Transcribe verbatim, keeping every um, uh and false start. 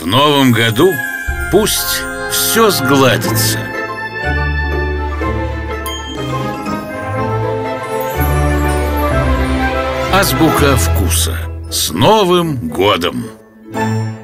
Новым году пусть все сгладится. Азбука вкуса. С Новым годом!